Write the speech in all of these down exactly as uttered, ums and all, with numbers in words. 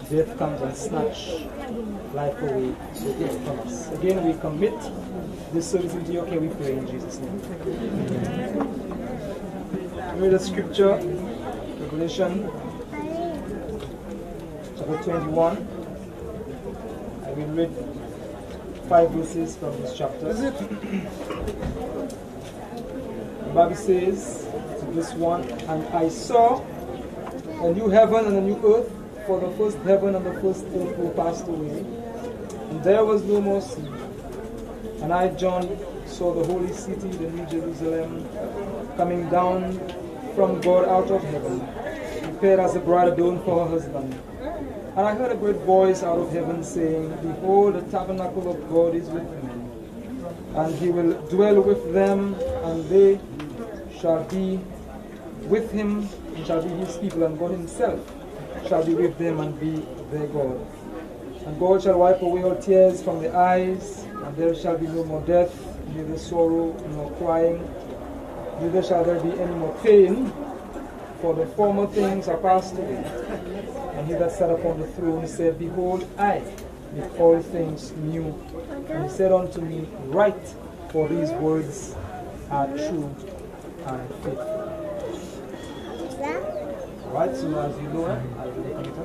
death comes and snatch life away from us. Again, we commit this service into your care, we pray in Jesus' name. Read the scripture, Revelation chapter twenty-one. I will read five verses from this chapter. The Bible says, this one, and I saw a new heaven and a new earth, for the first heaven and the first earth were passed away, and there was no more sea. And I, John, saw the holy city, the new Jerusalem, coming down from God out of heaven, prepared as a bride adorned for her husband. And I heard a great voice out of heaven saying, Behold, the tabernacle of God is with men, and he will dwell with them, and they shall be with him, and shall be his people, and God himself shall be with them and be their God. And God shall wipe away all tears from the eyes, and there shall be no more death, neither sorrow nor crying, neither shall there be any more pain, for the former things are passed away. And he that sat upon the throne said, Behold, I make all things new. And he said unto me, Write, for these words are true and faithful. Right, so as you know, I will take it.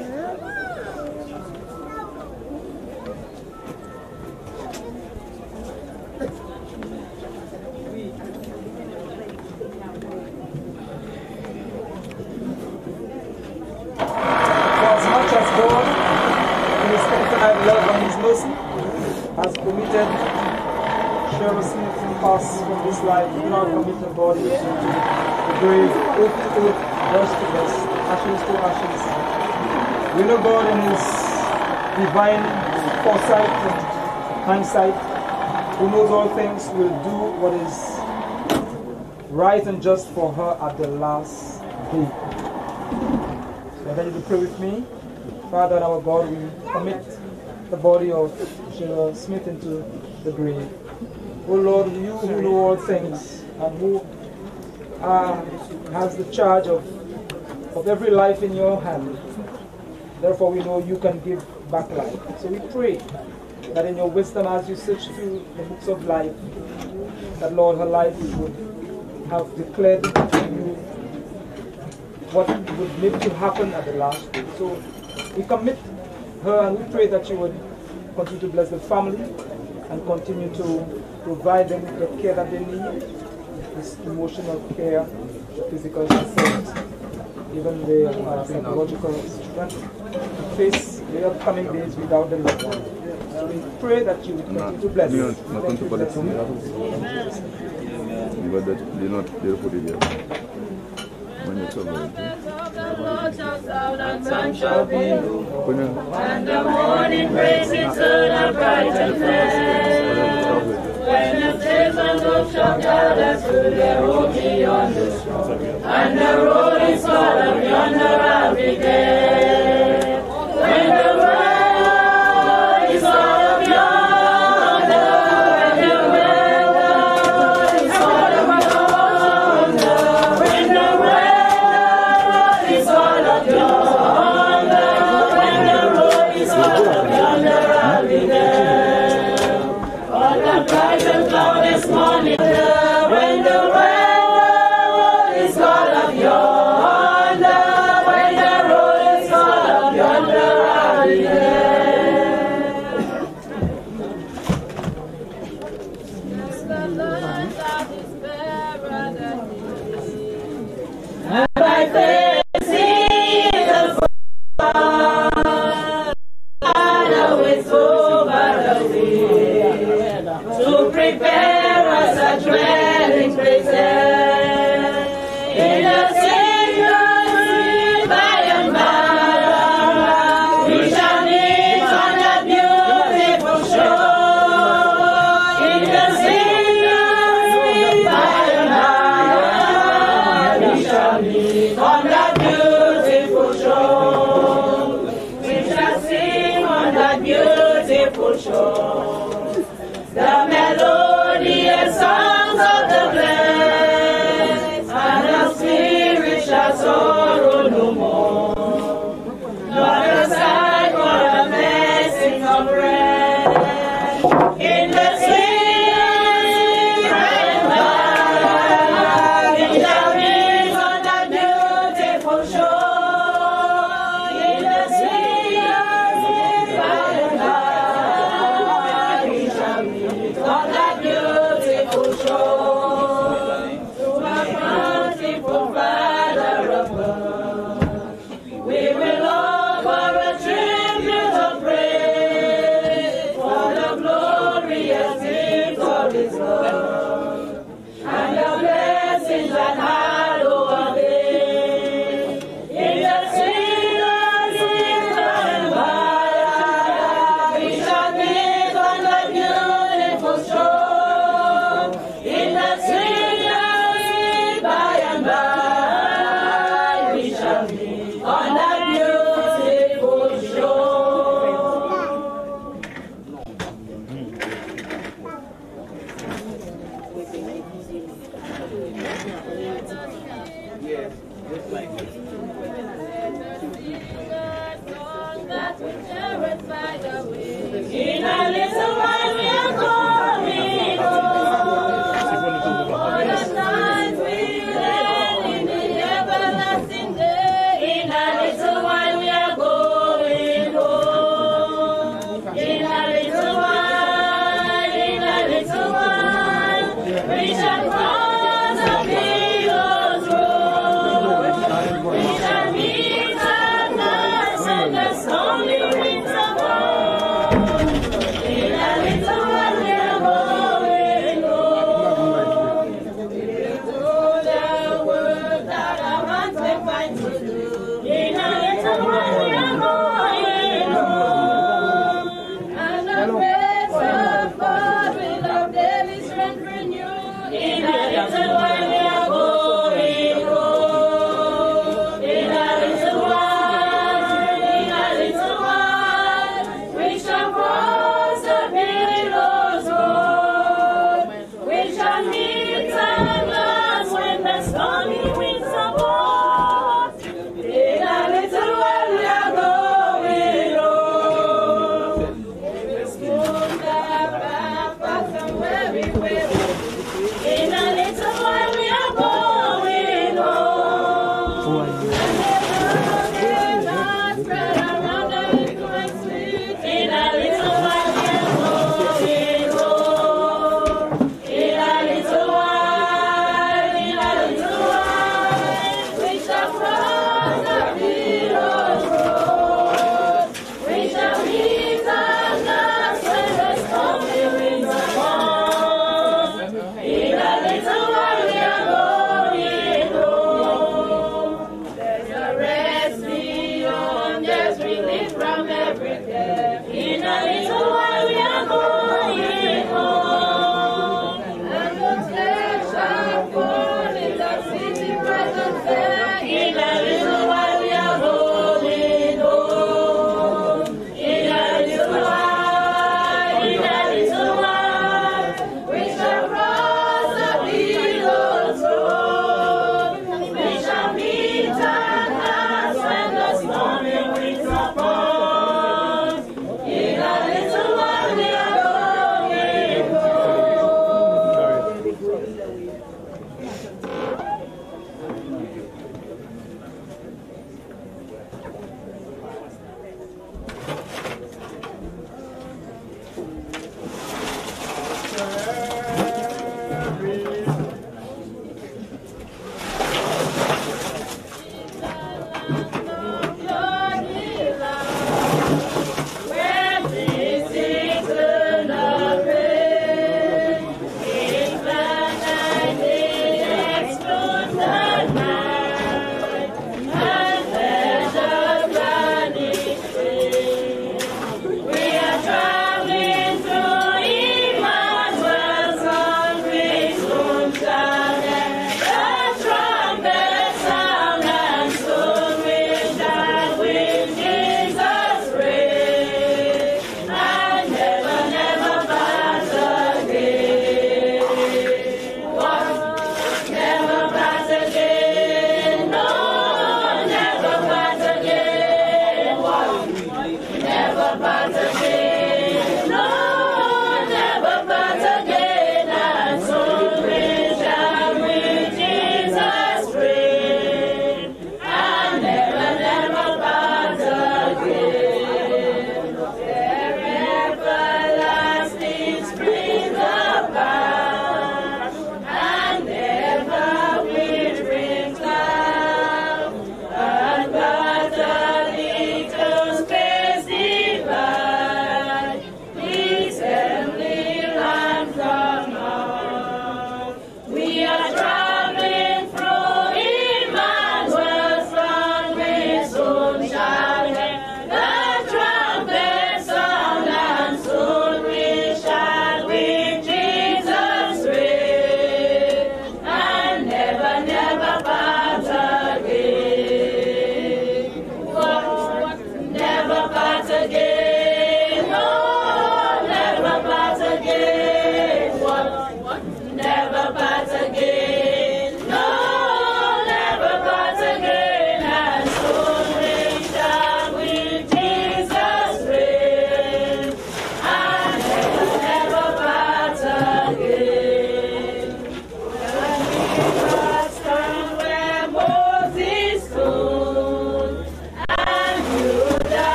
Has permitted Cheryl Smith to pass from this life, we now commit the body to the grave, earth to earth, dust to dust, ashes to ashes. We know God in His divine foresight and hindsight, who knows all things, will do what is right and just for her at the last day. So I want you to pray with me. Father and our God, we commit the body of Cheryl Smith into the grave. Oh Lord, you who know all things and who uh, has the charge of, of every life in your hand, therefore we know you can give back life. So we pray that in your wisdom, as you search through the books of life, that Lord, her life would have declared to you what would need to happen at the last day. So we commit her and we pray that you would continue to bless the family and continue to provide them with the care that they need, this emotional care, physical support, even the uh, psychological strength to face the upcoming days without the loved one. So we pray that you would continue to bless them. When you talk about and sun shall be and the morning breaks eternal bright and fair. When the children of shall gather to their home beyond the shore, and the road is full of yonder I'll be there. When the world is full of yonder, when the world is full of yonder, when the world is full of yonder, when the road is full of yonder I'll be there. On the bright and cloudless morning, when the road is full of yonder, when the road is full of yonder I'll be there. It's the Lord that is bearer than he. And by faith see the Father with over the way, to prepare us a dwelling place in the Savior's by and by. We shall meet on that beautiful shore in the Savior's by and by. We shall meet. That will share us by the way. In a little while we are going home. All the night we land in the everlasting day. In a little while we are going home. In a little while, in a little while, we shall cross the Pillar's road. We shall meet at last and the stormy winds are gone. In a little while we are going home. Do the work that our hands may find to do. In a little while we are going home. And the grace of God will our daily strength renew. In a little while we are going home. In a little while, in a little while, we shall cross the Pillar's road. We shall meet at last when the stormy winds are gone. In a little while we are going home. We'll soon back, back, back from where we were. In a little while we are going home. And the not spread around the little and sweet. In a little while we are going home. In a little while, in a little while, we shall cross the Pillar's road. We shall meet at last when the stormy winds are gone. In a little while we are going home. There's a rest beyond, there's relief from every care. In a little while we are going home. And the flesh shall fall in the city presence there. In a little while we are going home. In a little while, in a little while, we shall cross the Pillar's road. We shall meet at last when the stormy winds are gone. In a little while we are going where this eternal rain is the night they explode.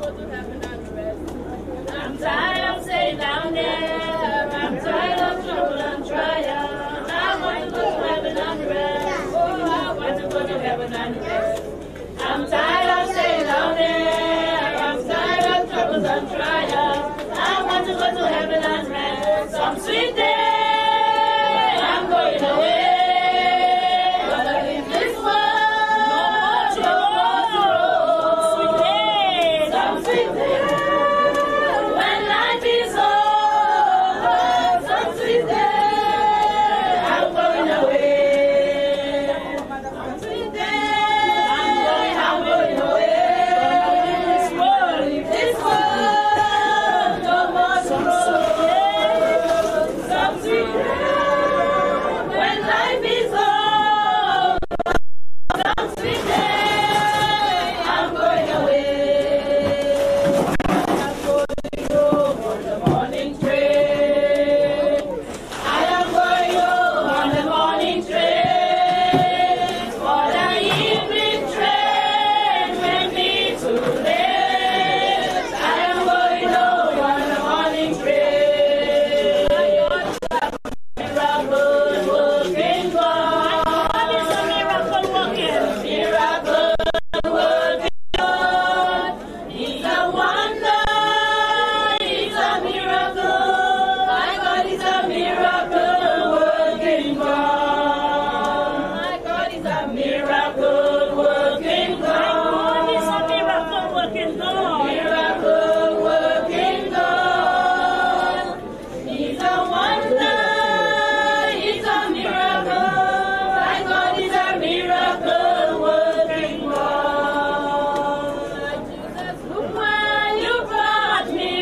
go to heaven and rest. I'm tired of staying down there. I'm tired of trouble and trial. I want to go to heaven and rest. Oh, I want to go to heaven and rest. I'm tired of staying down there. I'm tired of troubles and trials. I want to go to heaven and rest. Some sweet day, I'm going away. Gonna leave this world, no more sweet day. Some sweet day, when life is over. Some sweet day, I'm going away. Some sweet day, I'm going, I'm going away. Leave this world, leave this world, no more sorrow. Some sweet day, when life is over. Some sweet day, I'm going away. I'm going home on the morning train. I am going home on the morning train. For the evening train may be too late. I am going home on the morning train. Miracle working God. It's a miracle working. Miracle working God. He's a wonder. He's a miracle. My God is a miracle working God. My God is a miracle working God. My God is a miracle working God. Miracle working God. He's a wonder. He's a miracle. My God is a miracle working God. Jesus, look where you brought me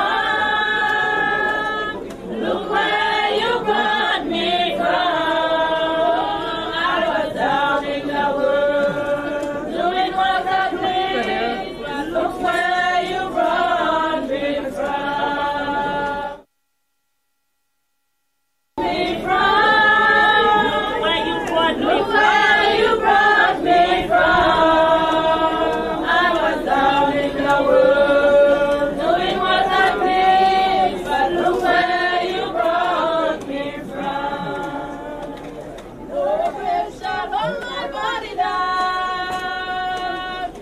from. Look where you brought me from. I was down in the world, doing what I pleased. Look where you brought me from. Me from. Where you brought me Look where you brought me from. I was down in the world, doing what I pleased. But look where you brought me from. No grave shall hold my body down.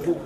book.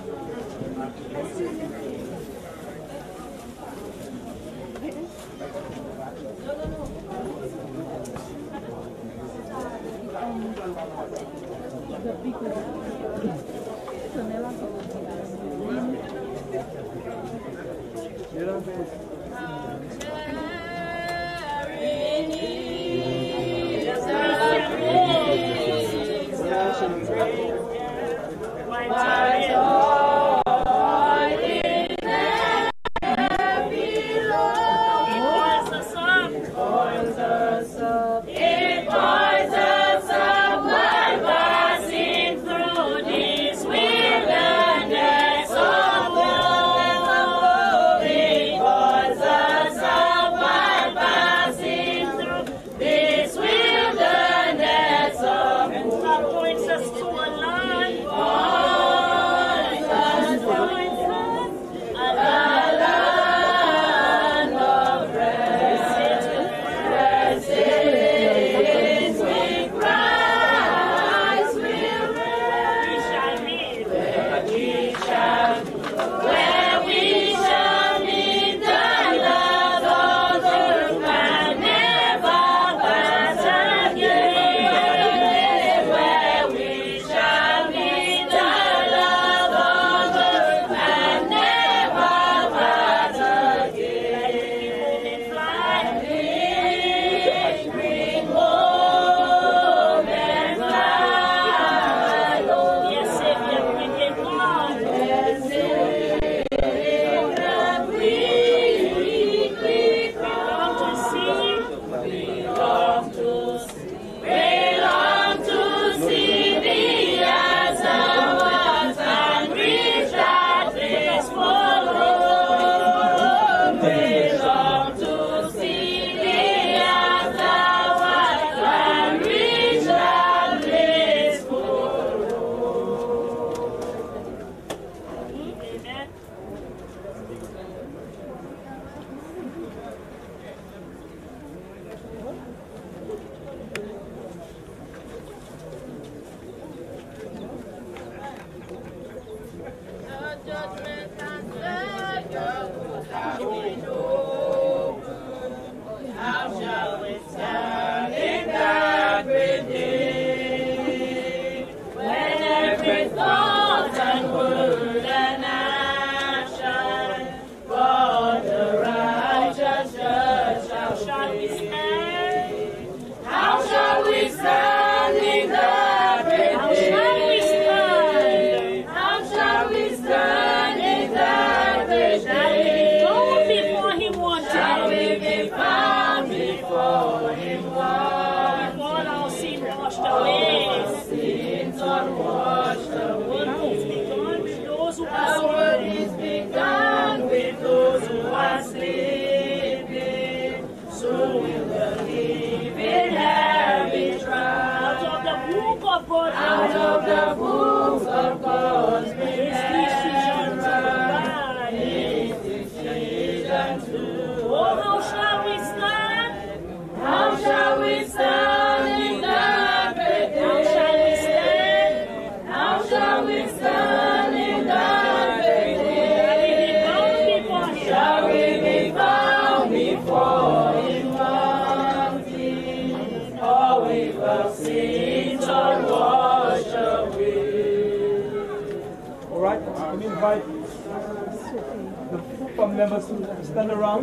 Members to stand around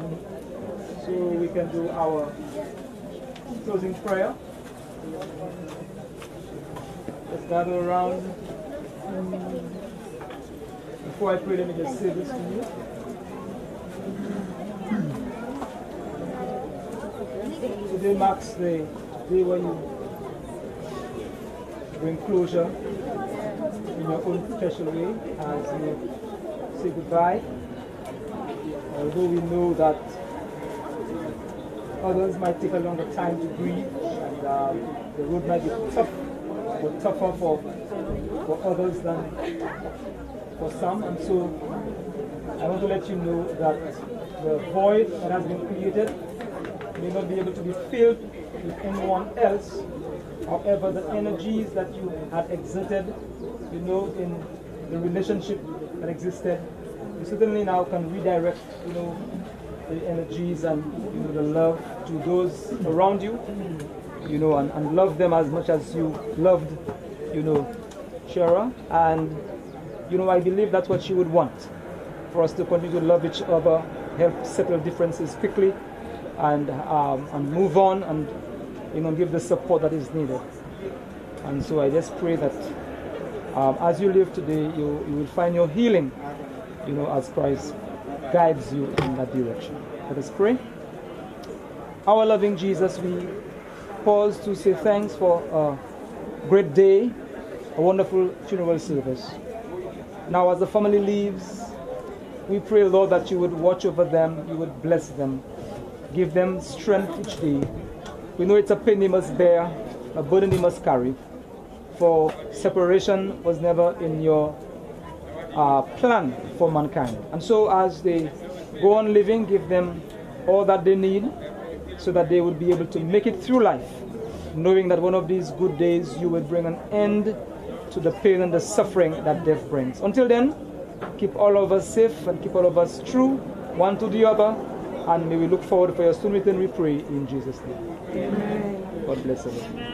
so we can do our closing prayer. Let's gather around. Before I pray, let me just say this to you. Today marks the day when you bring closure in your own special way as you say goodbye. Although we know that others might take a longer time to grieve, and uh, the road might be tough, but tougher for, for others than for some. And so I want to let you know that the void that has been created may not be able to be filled with anyone else. However, the energies that you had exerted, you know, in the relationship that existed. You certainly now can redirect, you know, the energies and, you know, the love to those around you, you know, and, and love them as much as you loved, you know, Shara. And, you know, I believe that's what she would want, for us to continue to love each other, help settle differences quickly, and um, and move on, and, you know, give the support that is needed. And so I just pray that um, as you live today, you, you will find your healing, you know, as Christ guides you in that direction. Let us pray. Our loving Jesus, we pause to say thanks for a great day, a wonderful funeral service. Now as the family leaves, we pray, Lord, that you would watch over them, you would bless them, give them strength each day. We know it's a pain they must bear, a burden they must carry, for separation was never in your uh, plan for mankind. And so as they go on living, give them all that they need so that they would be able to make it through life, knowing that one of these good days you will bring an end to the pain and the suffering that death brings. Until then, keep all of us safe and keep all of us true, one to the other, and may we look forward for your soon return, we pray in Jesus' name. Amen. God bless everyone.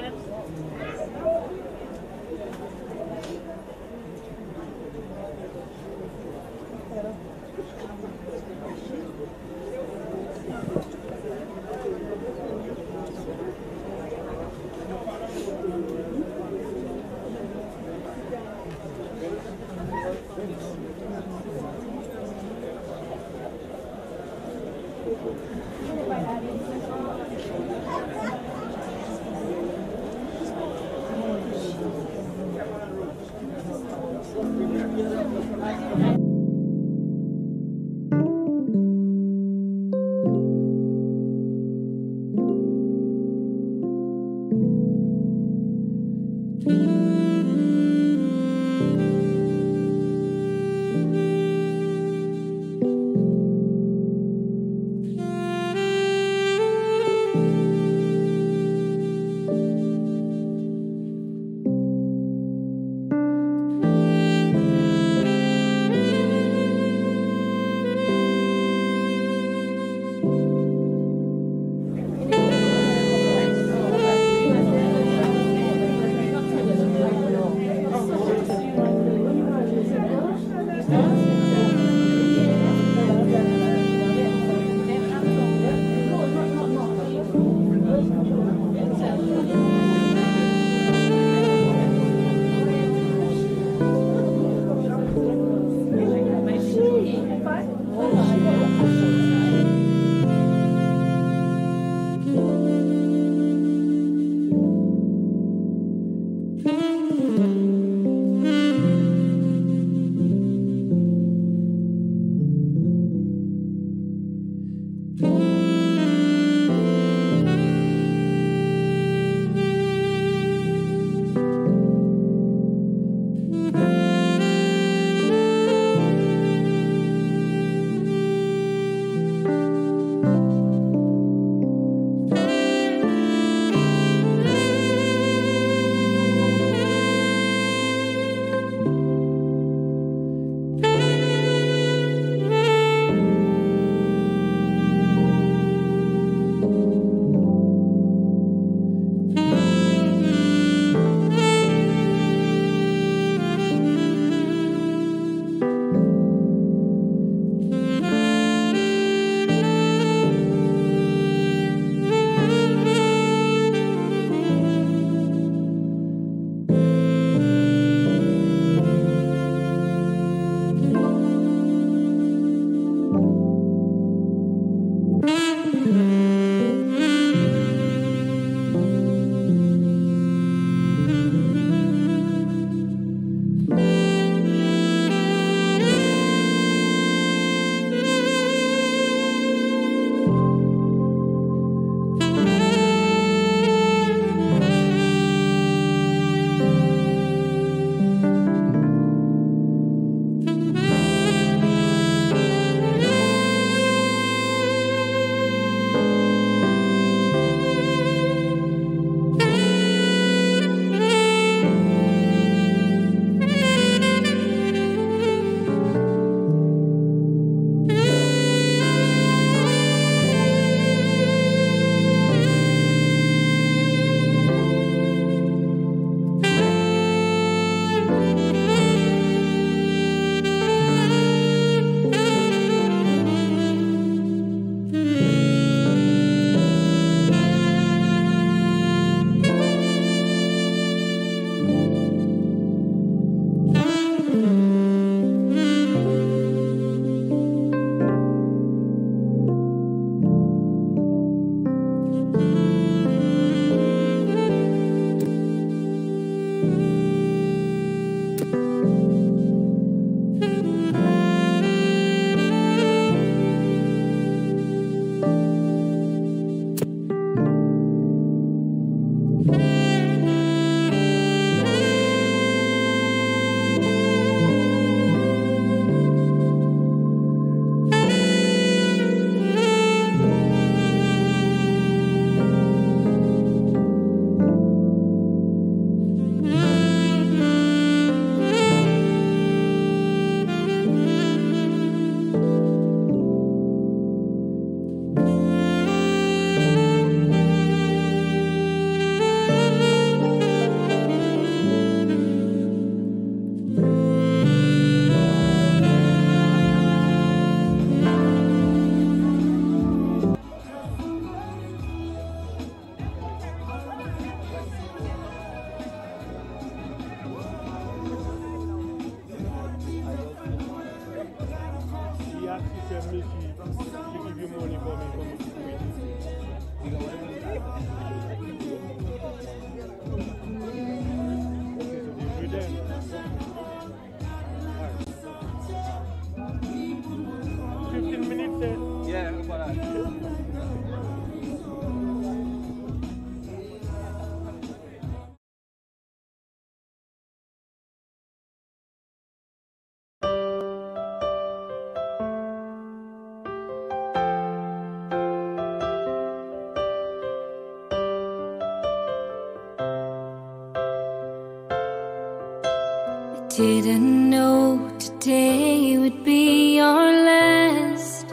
Didn't know today would be our last,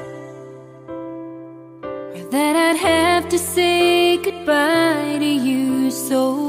or that I'd have to say goodbye to you so.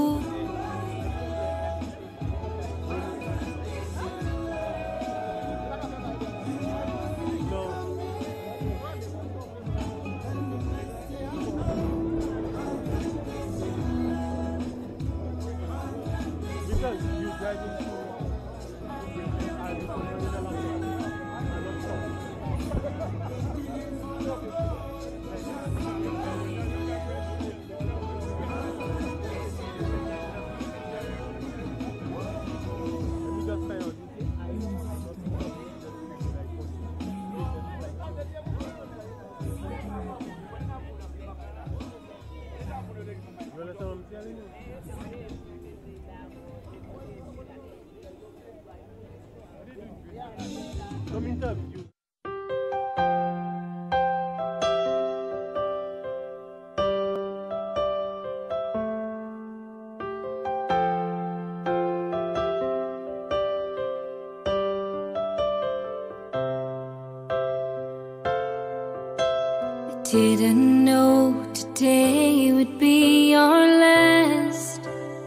Didn't know today would be our last,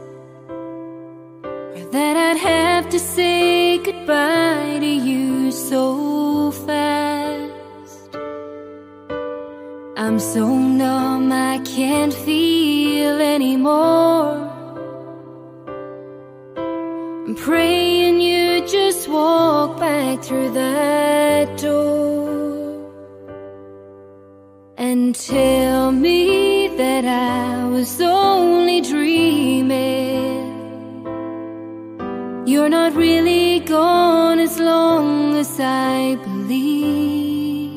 or that I'd have to say goodbye to you so fast. I'm so numb I can't feel anymore. I'm praying you just walk back through that door and tell me that I was only dreaming. You're not really gone as long as I believe.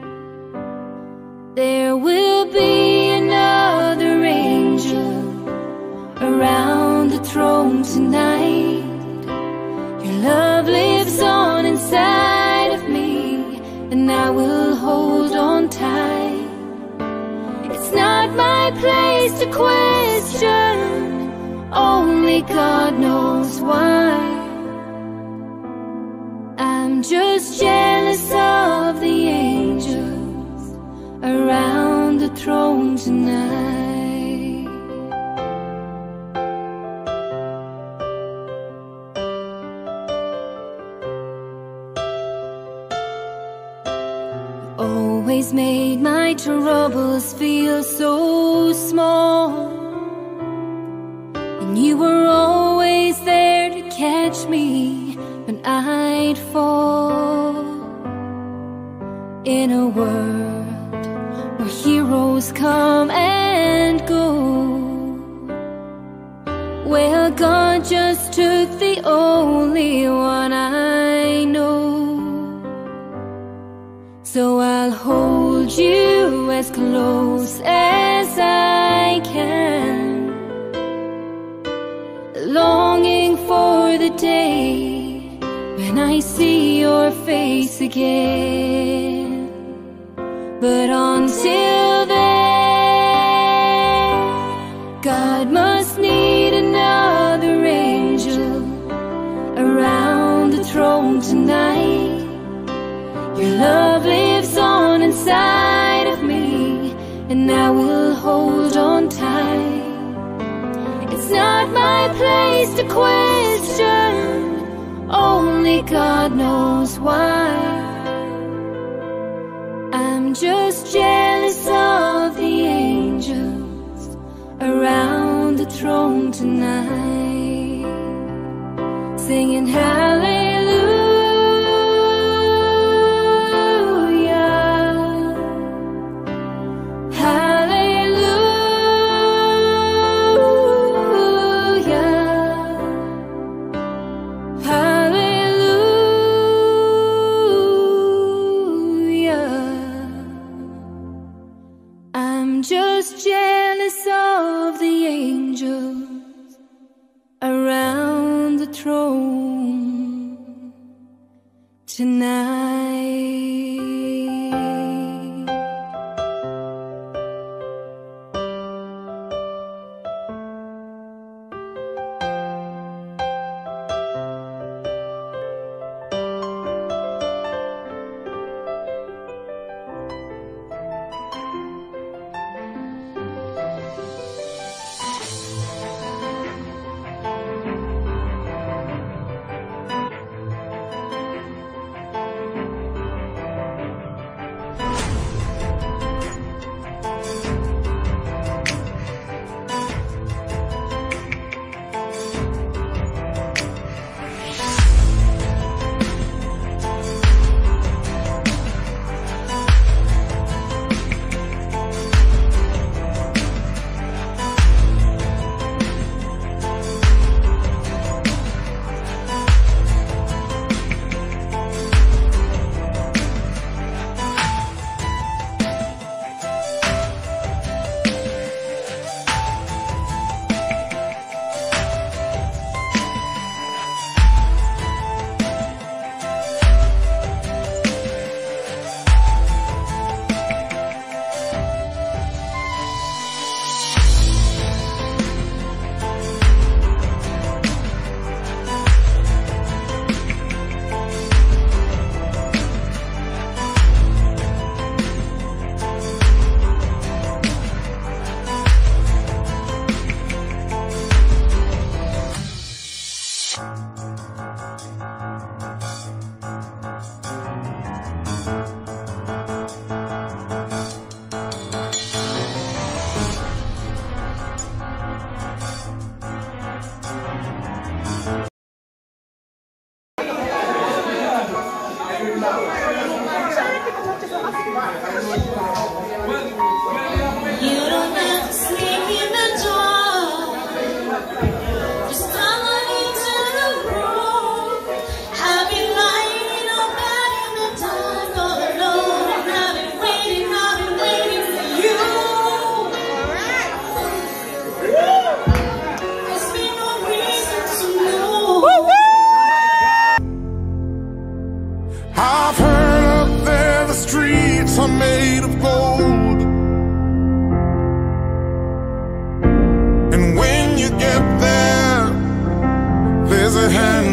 There will be another angel around the throne tonight. Your love lives on inside of me, and I will hold on tight. It's not my place to question, only God knows why. I'm just jealous of the angels around the throne tonight. Always made my troubles feel so small, and you were always there to catch me when I'd fall. In a world where heroes come and go, well, God just took the only one I know. So I'll hold you as close as I can, longing for the day when I see your face again. But until then, God must need another angel around the throne tonight. Your love lives on inside of me, and I will hold on tight. It's not my place to question, only God knows why. I'm just jealous of the angels around the throne tonight, singing hallelujah. Just jealous of the angels around the throne tonight.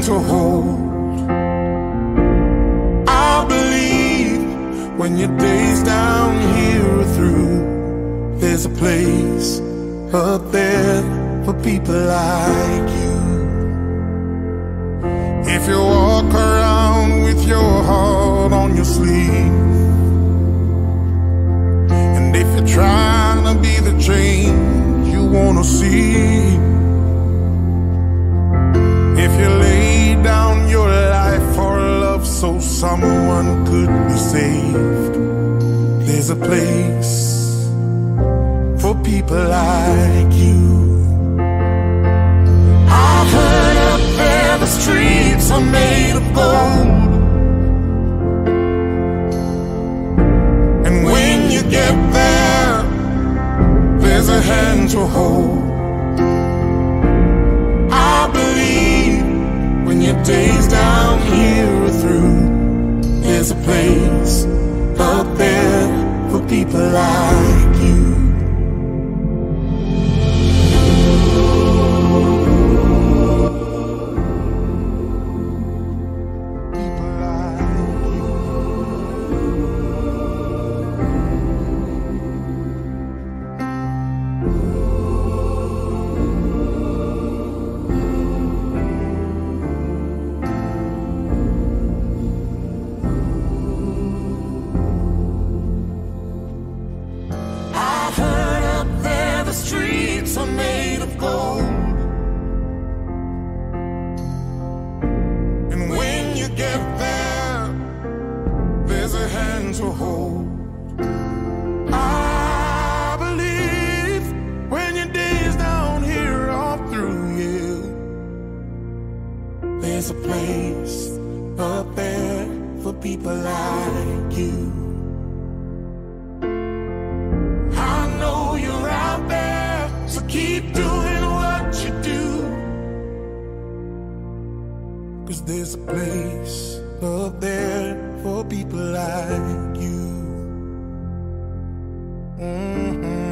to hold. I believe when your days down here are through, there's a place up there for people like you. If you walk around with your heart on your sleeve, and if you're trying to be the change you wanna see, if you lay down your life for love so someone could be saved, there's a place for people like you. I've heard up there the streets are made of gold, and when you get there, there's a hand to hold. I believe when your days down here are through, there's a place up there for people like you. Streets are made of gold, and when you get there, there's a hand to hold. I believe when your days down here are through, yeah, there's a place up there for people like you. So keep doing what you do, 'cause there's a place up there for people like you. Mm-hmm.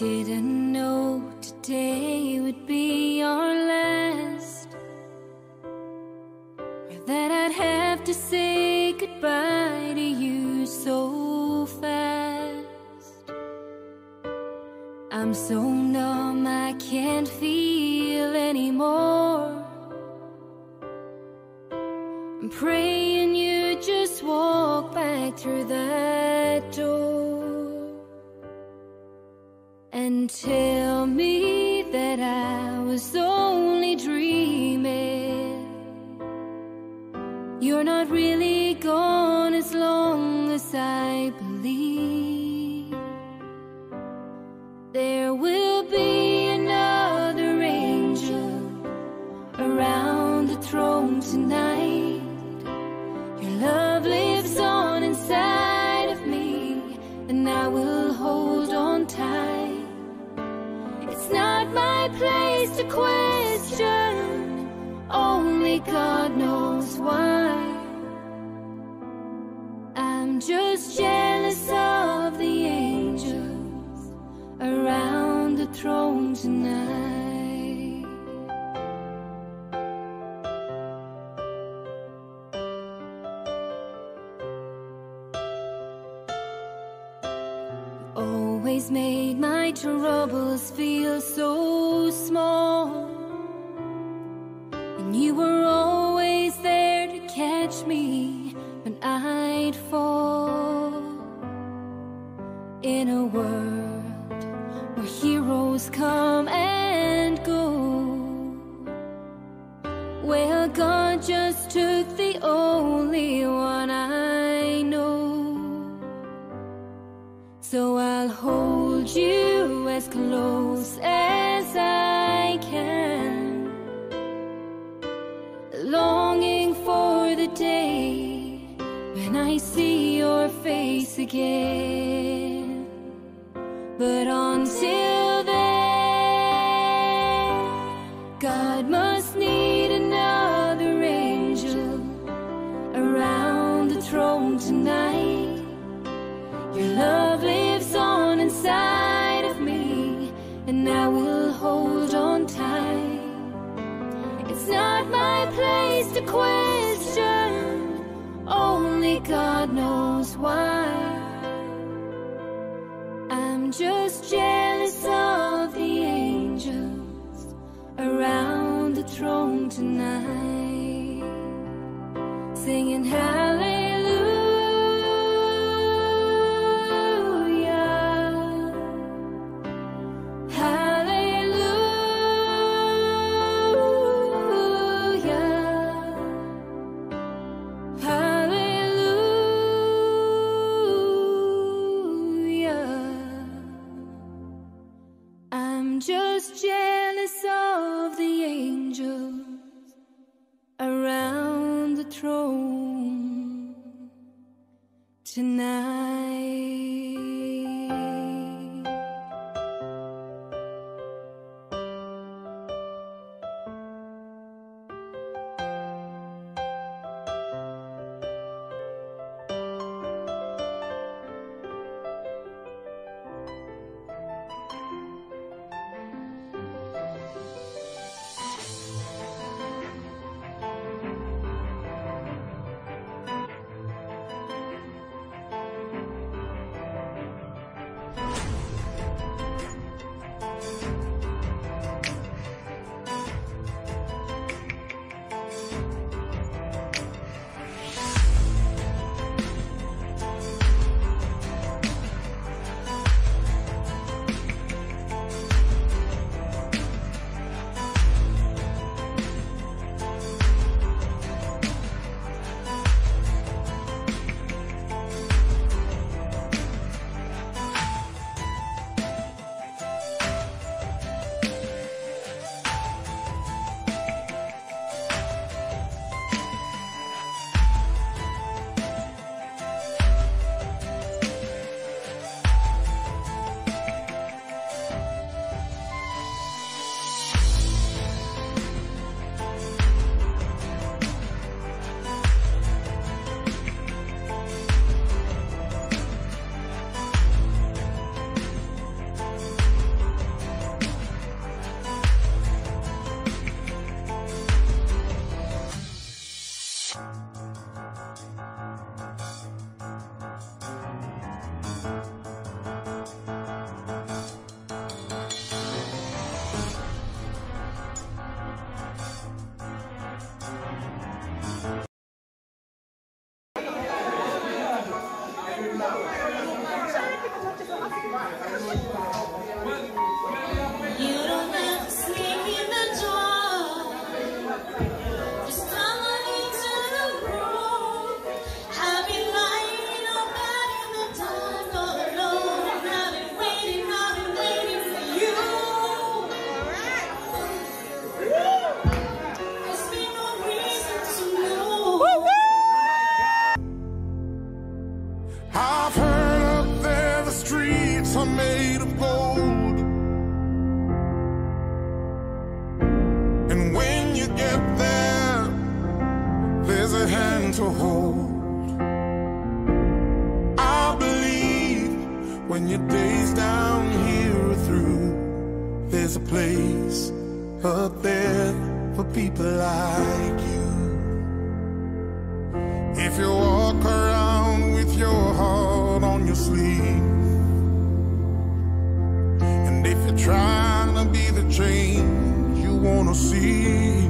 didn't know today would be our last, or that I'd have to say goodbye to you so fast. I'm so numb I can't feel anymore. I'm praying you just walk back through that door and tell me that I was only dreaming. You're not really gone as long as I believe. There will be another angel around the throne tonight. Your love lives on inside of me, and I will hold on tight. It's not my place to question, only God knows why. I'm just jealous of the angels around the throne tonight. Always made my troubles feel so small, and you were always there to catch me when I'd fall. In a world where heroes come and go, well, God just took the only one I know. So I'll hold you as close as I can, longing for the day when I see your face again. But until then, God must need another angel around the throne tonight. Your love lives on inside of me, and I will hold on tight. It's not my place to question, only God knows why. I'm just jealous of the angels around the throne tonight, singing hallelujah. Just jealous of the angels around the throne tonight. gold. And when you get there, there's a hand to hold. I believe when your days down here are through, there's a place up there for people like you. If you walk around with your heart on your sleeve, and if you're trying to be the change you wanna see,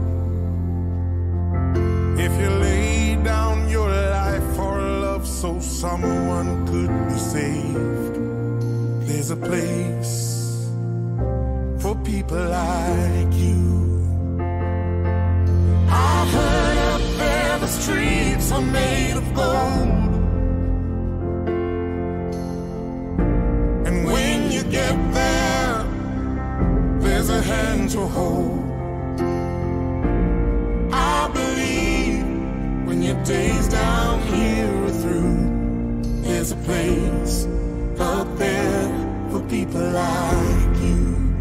if you lay down your life for love so someone could be saved, there's a place for people like you. I heard up there the streets are made of gold. And when you get there, there's a hand to hold. I believe when your days down here are through, there's a place up there for people like you.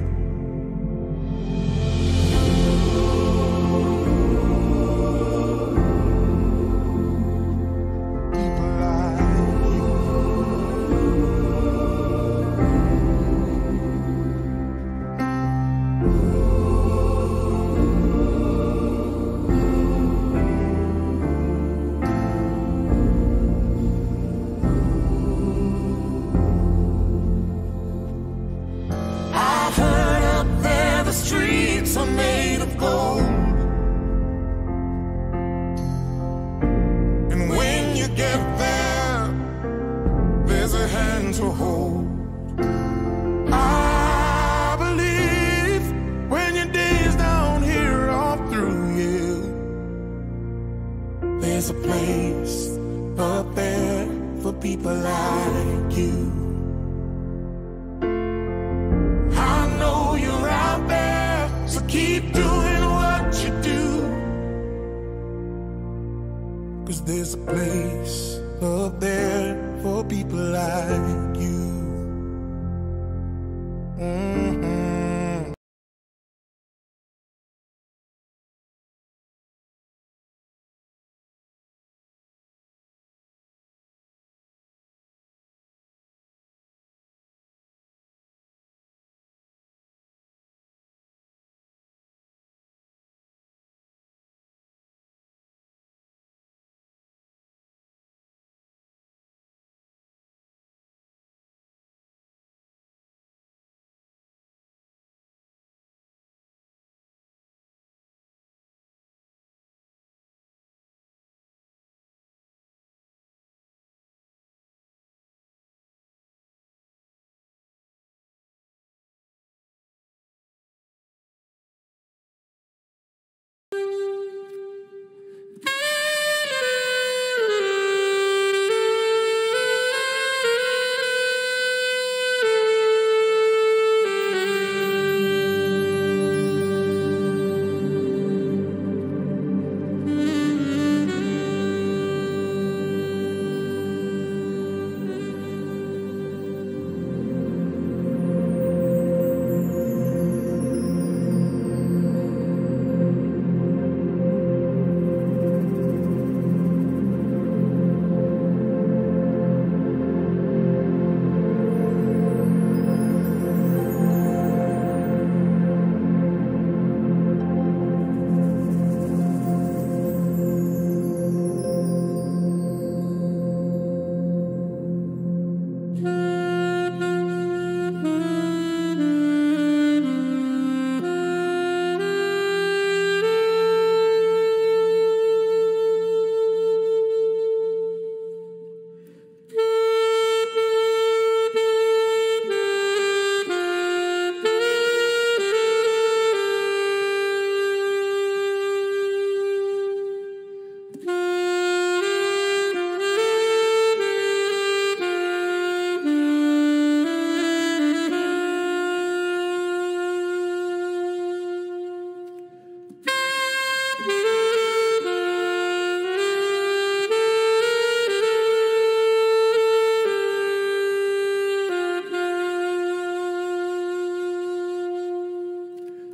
Streets are made of gold. And when you get there, there's a hand to hold. I believe when your days down here are through, you, there's a place up there for people like you. I know you're out there, so keep doing what you do, 'cause there's a place up there for people like you. Mm-hmm.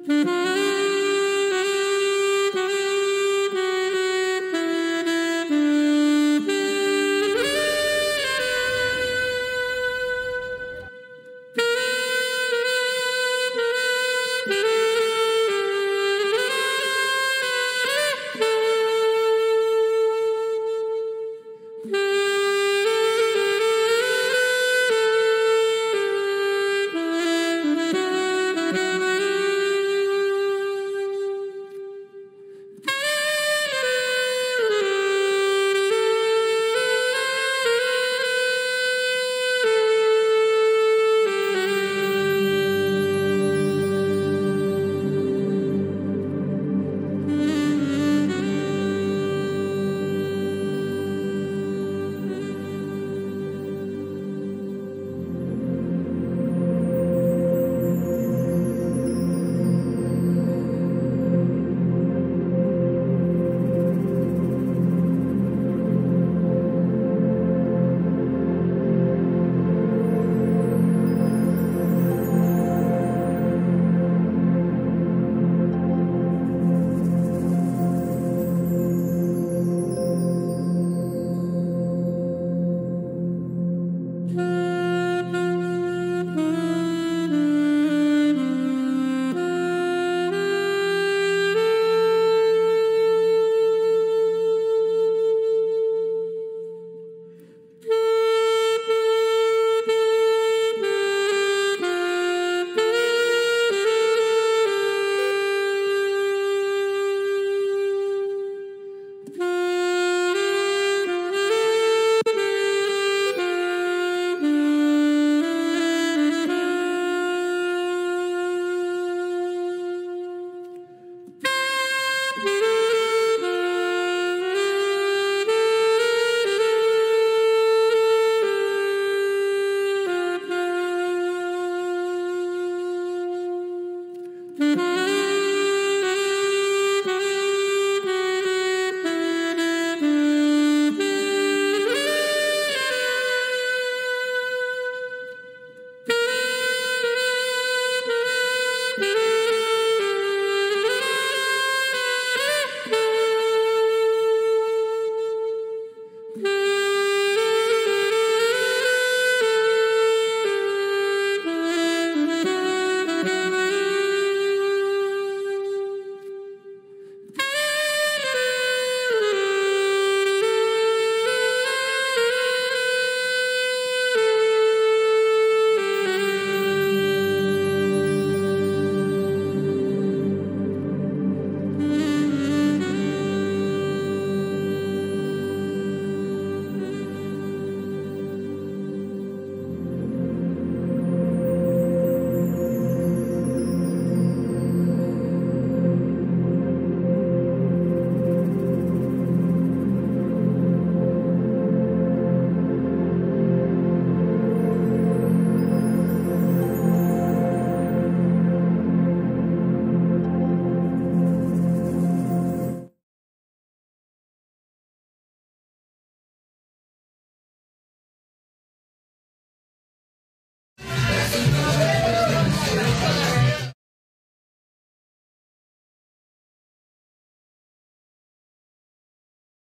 Thank